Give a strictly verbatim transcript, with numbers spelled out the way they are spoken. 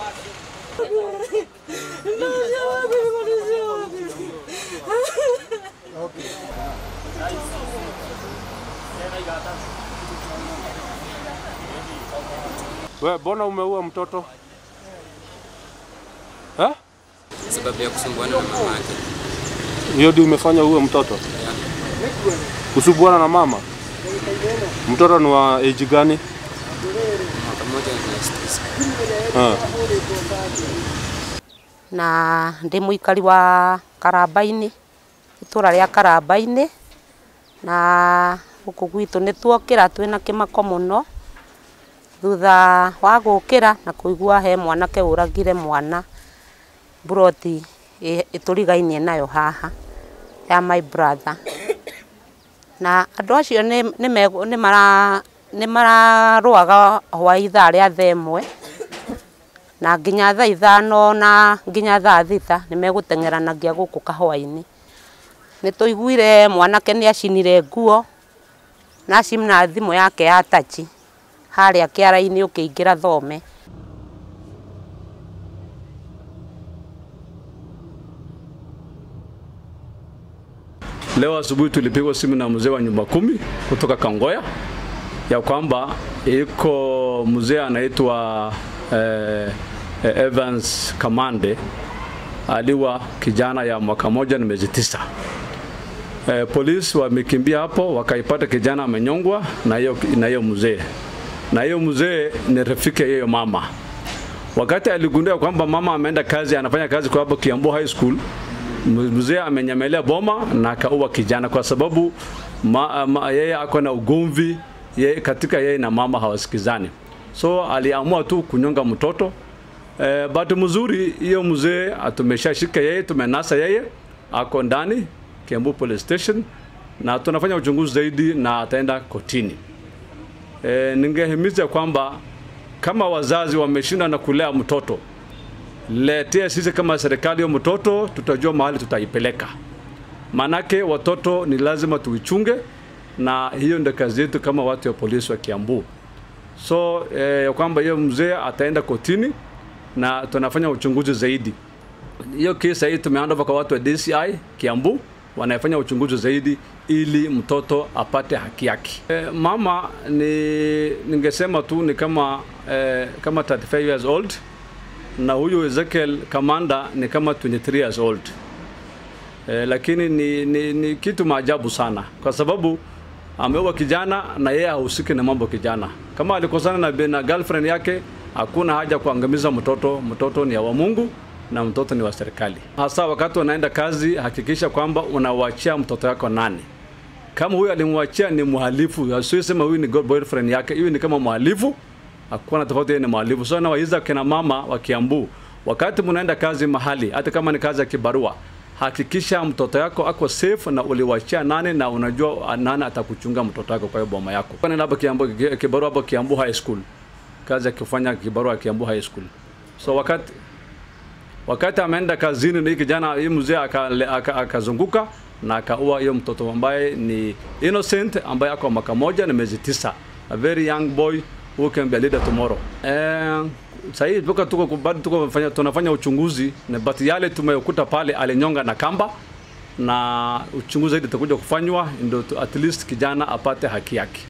Wewe mbona umeua mtoto? Eh? Sababu ya kusumbuana na mama yake. Hiyo ndio umefanya uwe mtoto? Yeah. Kusumbuana na mama? Mtoto ni wa age gani? Mwaka mmoja na sitisa. Ah. Na ndi muikari wa Karambaini, itura ria Karambaini, na guku gwitu ni tuokira twina kimako muno thutha wa gukira na kuigua he mwanake uragire mwana broti iturigainie nayo haha ya my brother. Na andu acio ni ni mara ni mararwaga hwa ithaa ria themwe na nginya thaa ithano na nginya thaa thita ni meguteng'eranagia guku kahwaini. Ni tuiguire mwanake ni acinire nguo na cimna thimu yake ya tachi haria kiara-ini ukiingira thome. Leo asubuhi tulipigwa simu na mzee wa nyumba kumi kutoka Kangoya ya kwamba iko mzee anaitwa eh, Evans Kamande aliwa kijana ya mwaka moja na miezi tisa. Eh, polisi wamekimbia hapo wakaipata kijana amenyongwa na hiyo na hiyo mzee. Na hiyo mzee ni rafiki ya hiyo mama. Wakati aligundua kwamba mama ameenda kazi, anafanya kazi kwa hapo Kiambu High School, mzee amenyamelea boma na akaua kijana kwa sababu ma, ma, yeye ako na ugomvi yeye katika yeye na mama hawasikizani. So aliamua tu kunyonga mtoto. Eh, bahati mzuri hiyo mzee atumeshashika yeye, tumenasa yeye, ako ndani Kiambu Police Station na tunafanya uchunguzi zaidi na ataenda kotini. Eh, ningehimiza kwamba kama wazazi wameshinda na kulea mtoto, letea sisi kama serikali ya mtoto, tutajua mahali tutaipeleka. Manake watoto ni lazima tuichunge na hiyo ndio kazi yetu kama watu wa polisi wa Kiambu. So eh, kwamba hiyo mzee ataenda kotini na tunafanya uchunguzi zaidi. Hiyo kesi hii tumeanda kwa watu wa D C I Kiambu wanafanya uchunguzi zaidi ili mtoto apate haki yake. E, mama ni ningesema tu ni kama e, kama thirty-five years old na huyu Ezekiel Kamanda ni kama twenty-three years old. E, lakini ni, ni, ni kitu maajabu sana kwa sababu ameua kijana na yeye hahusiki na mambo kijana. Kama alikosana na, na girlfriend yake, hakuna haja kuangamiza mtoto. Mtoto ni wa Mungu na mtoto ni wa serikali. Hasa wakati unaenda kazi, hakikisha kwamba unawachia mtoto wako nani. Kama huyu alimwachia ni mhalifu, asiyesema huyu ni boyfriend yake, huyu ni kama mhalifu, hakuna tofauti, yeye ni mhalifu. So nawaiza kina mama wa Kiambu, wakati mnaenda kazi mahali, hata kama ni kazi ya kibarua, hakikisha mtoto yako ako safe na uliwachia nani na unajua nani atakuchunga mtoto wako kwa boma yako. Kwa nini hapo Kiambu kibarua hapo Kiambu High School? Kazi ya kufanya kibarua Kiambu High School. So wakati wakati ameenda kazini na kijana hii mzee akazunguka aka, aka na akaua hiyo mtoto ambaye ni innocent ambaye ako mwaka moja na miezi tisa. A very young boy who can be a leader tomorrow. Eh, sasa hivi tuko tuko bado tuko tunafanya tunafanya uchunguzi na bati yale tumekuta pale alinyonga na kamba na uchunguzi zaidi utakuja kufanywa ndio at least kijana apate haki yake.